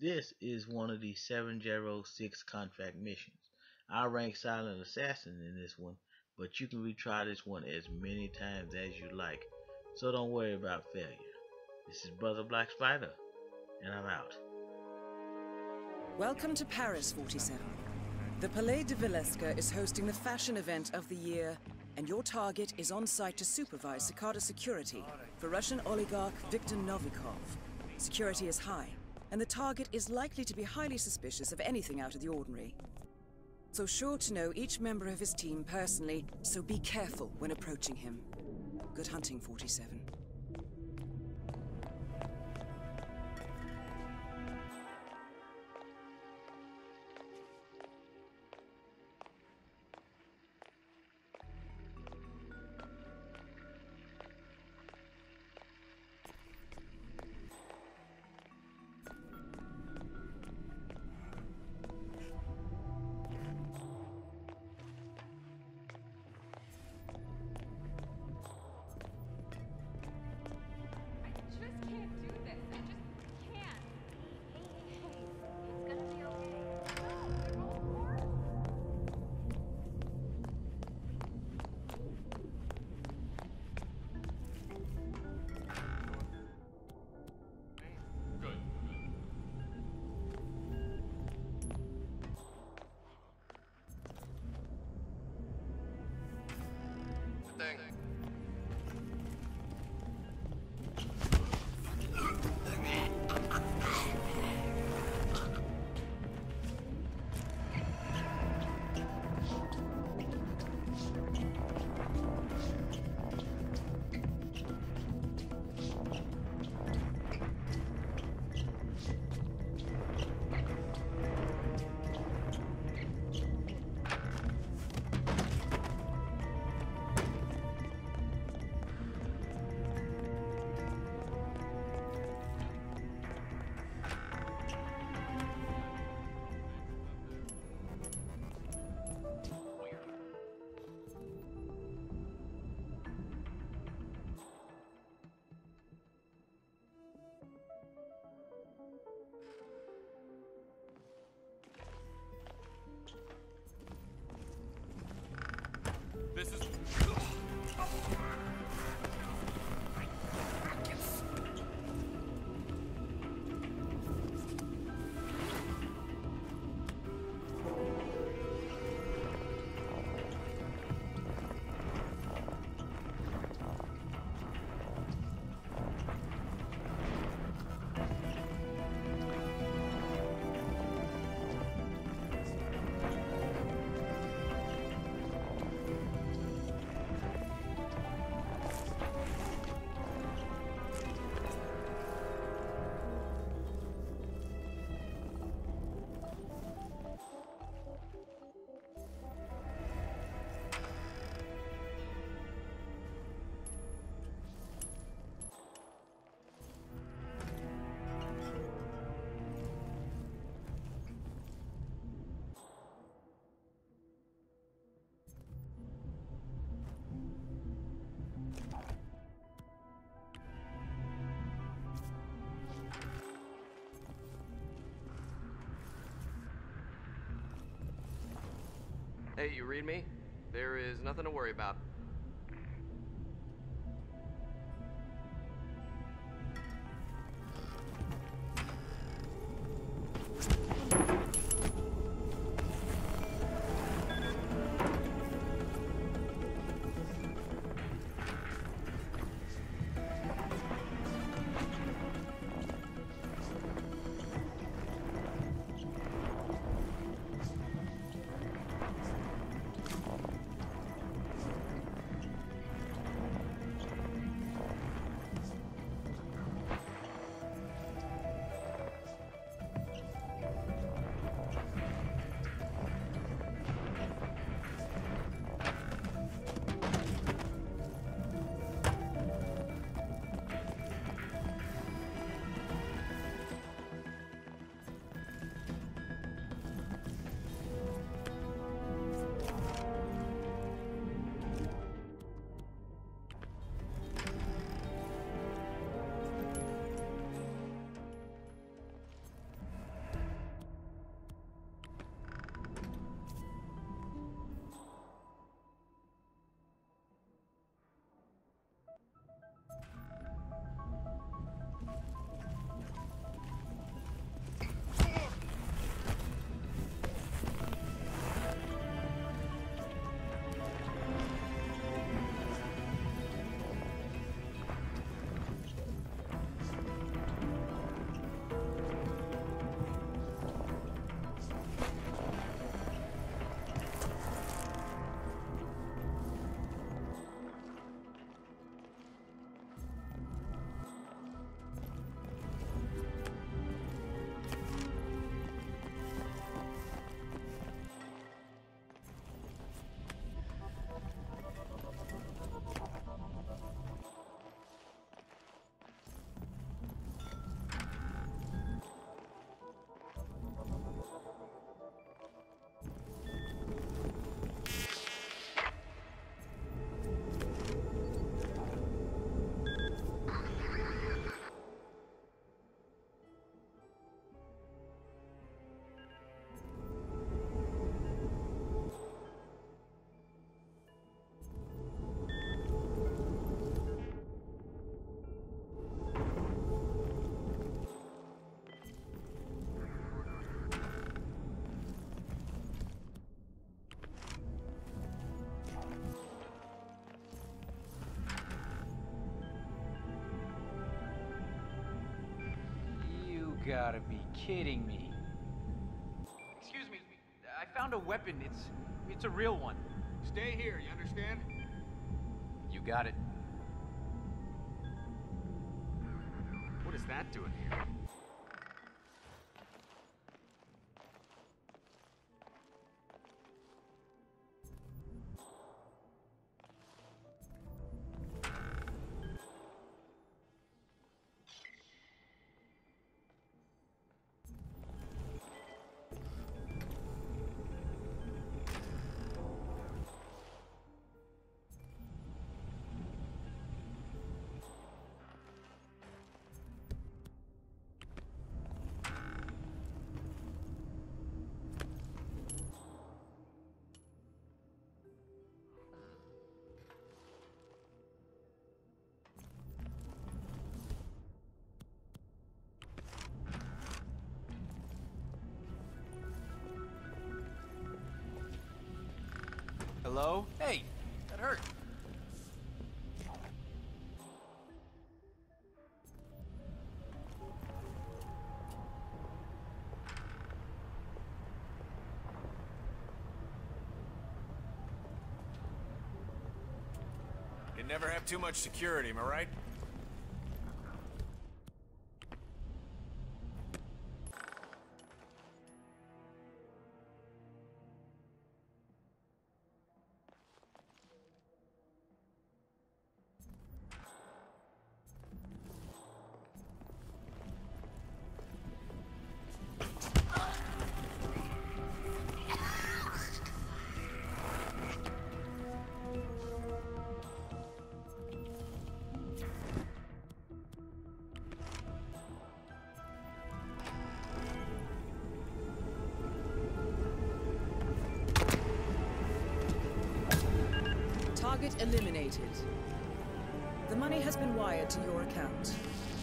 This is one of the 706 contract missions. I rank Silent Assassin in this one, but you can retry this one as many times as you like, so don't worry about failure. This is Brother Black Spider, and I'm out. Welcome to Paris, 47. The Palais de Villesca is hosting the fashion event of the year, and your target is on site to supervise Cicada security for Russian oligarch Viktor Novikov. Security is high, and the target is likely to be highly suspicious of anything out of the ordinary. So sure to know each member of his team personally, so be careful when approaching him. Good hunting, 47. Thing. This is... Hey, you read me? There is nothing to worry about. gotta be kidding me. Excuse me, I found a weapon. It's a real one. Stay here, you understand? You got it. What is that doing here? Hello? Hey, that hurt. Can never have too much security, am I right? Target eliminated. The money has been wired to your account.